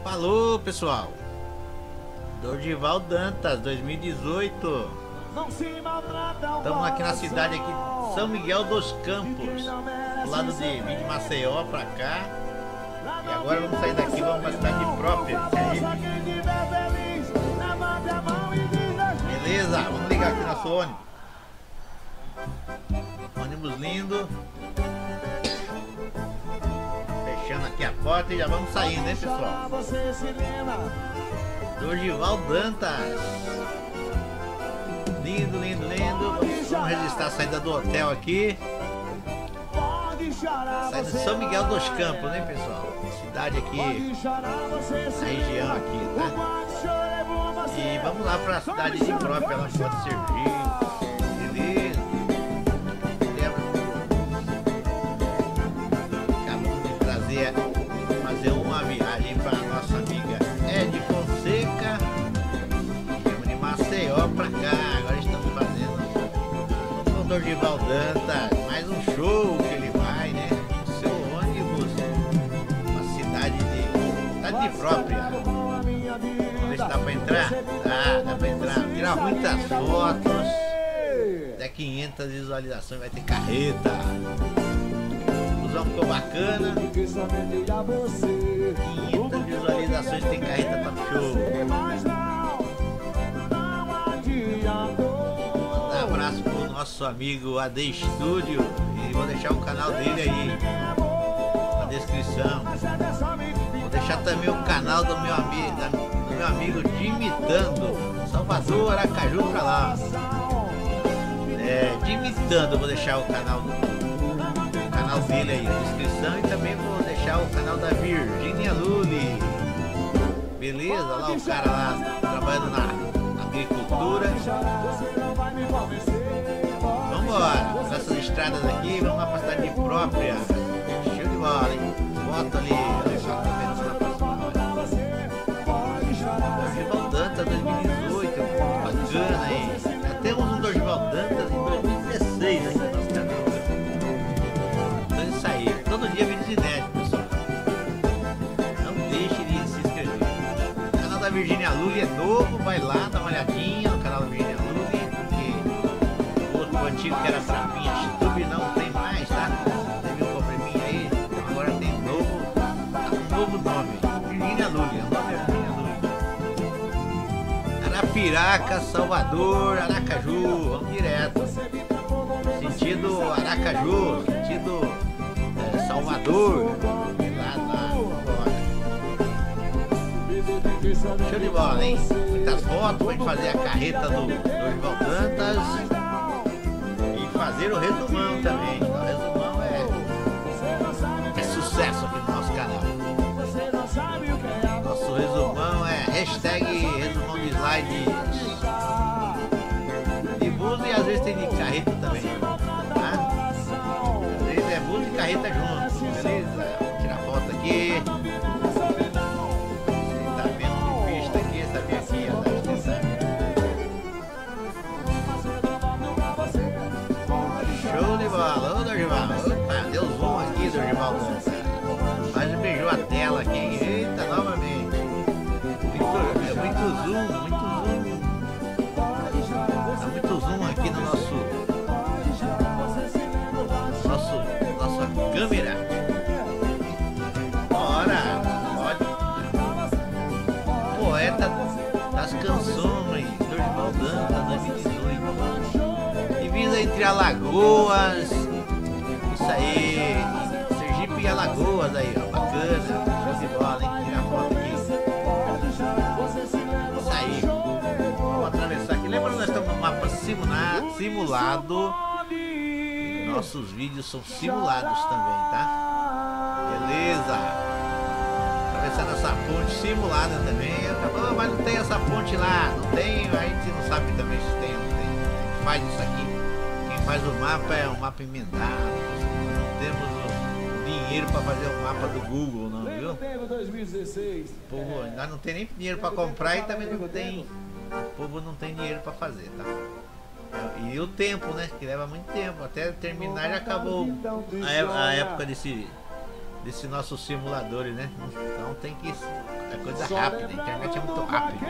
Falou, pessoal. Dorival Dantas 2018. Estamos aqui na cidade aqui de São Miguel dos Campos, do lado de Maceió pra cá. E agora vamos sair daqui, vamos pra cidade própria. Beleza, vamos ligar aqui nosso ônibus. Ônibus lindo. Fechando aqui a porta e já vamos saindo, hein, pessoal? Dorival Dantas. Lindo, lindo, lindo. Vamos registrar a saída do hotel aqui. Saída de São Miguel dos Campos, né, pessoal? Cidade aqui, a região aqui, tá? E vamos lá para a cidade de própria, ela pode servir. Beleza? Acabamos de trazer, fazer uma viagem para nossa amiga Ed Fonseca. Viemos de Maceió para cá. Agora estamos fazendo o Dorival Dantas. Mais um show que ele vai, né? O seu ônibus. Uma cidade de própria. Vamos ver se dá pra entrar? Dá pra entrar. Tirar muitas fotos. Até 500 visualizações, vai ter carreta. O busão ficou bacana. 500 visualizações, tem carreta top show. Mandar um abraço pro nosso amigo AD Studio. E vou deixar o canal dele aí na descrição. Vou deixar também o canal do meu amigo Dimitando, Salvador, Aracaju pra lá. Dimitando, vou deixar o canal dele aí na descrição. E também vou deixar o canal da Virgínia Lully. Beleza? Lá o cara lá trabalhando na agricultura. Vambora, nessas estradas aqui, vamos lá pra cidade própria. Show de bola, hein? Foto ali, olha só, tá vendo isso na próxima hora. Dorival Dantas 2018, bacana, hein? Já temos um Dorival Dantas em 2016 aqui no nosso canal. Então é isso aí, todo dia vídeos inéditos, pessoal. Não deixe de se inscrever. O canal da Virgínia Lully é novo, vai lá, dá uma olhadinha no canal da Virgínia Lully, porque o outro antigo que era Trapinha YouTube não tem mais, tá? Teve um probleminha aí, então agora tem novo nome, Virgínia Lully, o nome é Virgínia Lully. Arapiraca, Salvador, Aracaju, vamos direto. Sentido Aracaju, sentido Salvador. Lá, bora. Show de bola, hein? Muitas fotos pra gente fazer a carreta do Dorival Dantas. E fazer o resumão também. O resumão é sucesso aqui no nosso canal. Nosso resumão é hashtag resumão de slides de bus e às vezes tem de carreta também, tá? Às vezes é bus e carreta juntos, beleza? Vou tirar foto aqui. Você tá vendo de pista aqui, essa minha aqui, ó, da extensão. Show de bola, ô Dorival. Opa, deu zoom aqui, Dorival. Quase beijou a tela aqui. Eita, novamente. Muito zoom. Tá muito zoom aqui no nossa câmera. Bora, pode. Poeta das canções, Dorival Dantas 2018. Divisa entre Alagoas. Isso aí, Sergipe e Alagoas aí, ó, bacana. Show de bola, hein? Tirar foto aqui. Isso aí. Vamos atravessar aqui. Lembrando, nós estamos no mapa simulado. E nossos vídeos são simulados também, tá? Beleza. Atravessar essa ponte simulada também. Mas não tem essa ponte lá. Não tem, a gente não sabe também se tem ou não tem. A gente faz isso aqui. Quem faz o mapa é um mapa emendado. Não temos o dinheiro para fazer o mapa do Google, não, viu? Pô, nós não tem nem dinheiro para comprar e também não tem. O povo não tem dinheiro para fazer, tá? E o tempo, né? Que leva muito tempo. Até terminar já acabou a época desse nossos simuladores, né? Então tem que é coisa rápida, a internet é muito rápida.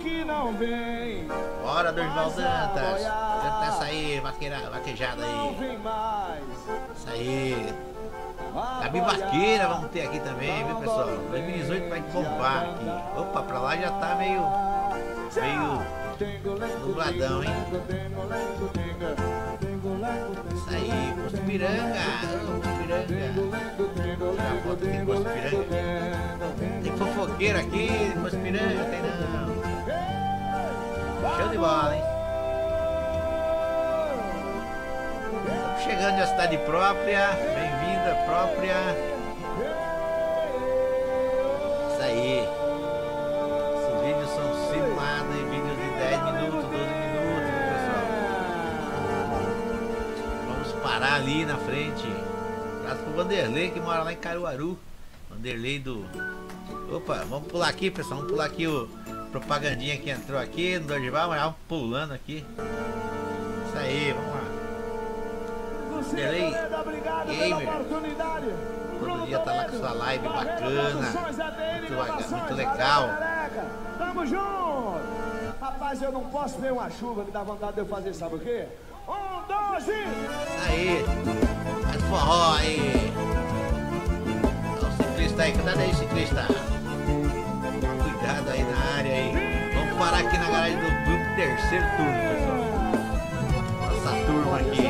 Bora, Dorival Dantas. Canta essa aí, vaquejada aí. Isso aí. Gabi Vaqueira vamos ter aqui também, viu, pessoal? 2018 vai bombar aqui. Opa, pra lá já tá meio nubladão, hein? Isso aí, Posto Piranga. Posto Piranga. Tirar foto aqui, Posto Piranga. Tem fofoqueira aqui, Posto Piranga, tem não. Show de bola, hein? Estamos chegando à cidade própria. Bem-vinda, própria. Isso aí. Esses vídeos são simulados em vídeos de 10 minutos, 12 minutos, pessoal. Vamos parar ali na frente. Abraço pro Vanderlei que mora lá em Caruaru. Vanderlei do... Opa, vamos pular aqui, pessoal. Vamos pular aqui o propagandinha que entrou aqui no Dorival, mas vamos pulando aqui. Isso aí, vamos lá. Vanderlei Gamer. Todo dia tá lá com sua live bacana. Muito legal. Tamo junto! Rapaz, eu não posso ver uma chuva que dá vontade de eu fazer, sabe o quê? 1, 2 e... Isso aí. Faz forró aí. Olha o ciclista aí. Cuidado aí, ciclista. Cuidado aí na área aí. Vamos parar aqui na garagem do grupo terceiro turno, pessoal. Nossa turma aqui.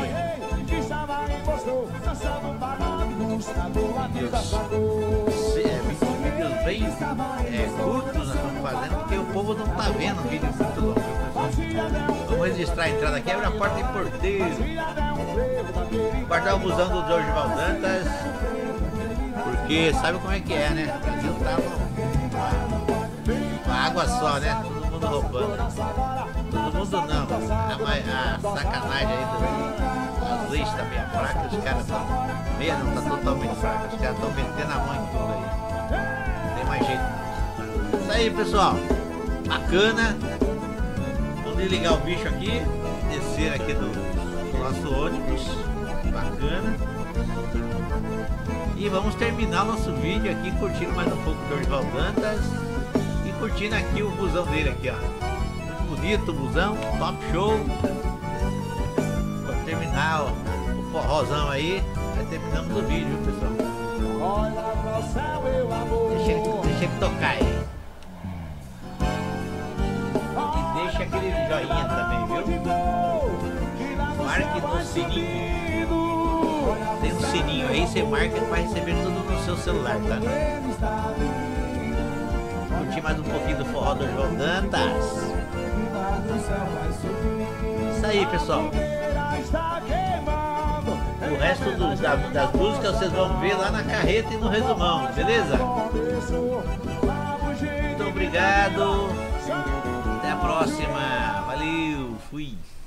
Vídeos bem curtos nós estamos fazendo, porque o povo não tá vendo vídeo muito longo, pessoal. Vamos registrar a entrada aqui, abre a porta em porteiro. Guardar o busão do Dorival Dantas, porque sabe como é que é, né? O Brasil tá com água só, né? Todo mundo roubando. Todo mundo não. A sacanagem aí as leis tá meio fracas, os caras estão. Meia não, tá totalmente fraca. Os caras estão metendo a mão em tudo aí. Não tem mais jeito. Isso aí, pessoal. Bacana. Vamos desligar o bicho aqui. Descer aqui do nosso ônibus. Bacana. E vamos terminar o nosso vídeo aqui, curtindo mais um pouco do Dorival Dantas. E curtindo aqui o busão dele aqui, ó. Muito bonito o busão, top show. Vamos terminar o forrozão aí. Já terminamos o vídeo, pessoal. Deixa ele tocar aí. E deixa aquele joinha também, viu? Marque no sininho. Tem um sininho aí, você marca para receber tudo no seu celular, tá? Curtir mais um pouquinho do forró do Dorival Dantas. Isso aí, pessoal. O resto das músicas vocês vão ver lá na carreta e no resumão, beleza? Muito obrigado. Até a próxima. Valeu, fui.